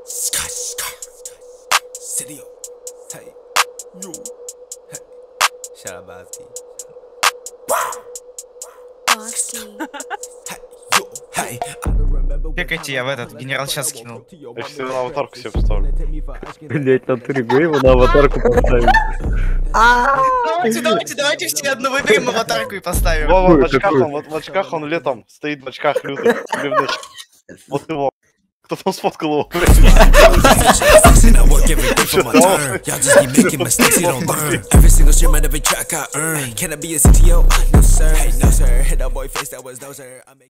City, hey, you, hey, shout out Bosky. Hey, Чекайте, я в этот генерал сейчас скинул. Я сейчас на аватарку себе поставлю. Блять, натуре его на аватарку поставить. Давайте все одну выберем аватарку и поставим. Вова, в очках он летом стоит в очках лютых. Вот его. Кто там сфоткал его, блядь? I work every day for my turn. Y'all just keep making mistakes you don't learn. Every single stream and every track I earn. Can I be a CTO? No sir, no sir. Hit that boy face, that was no sir.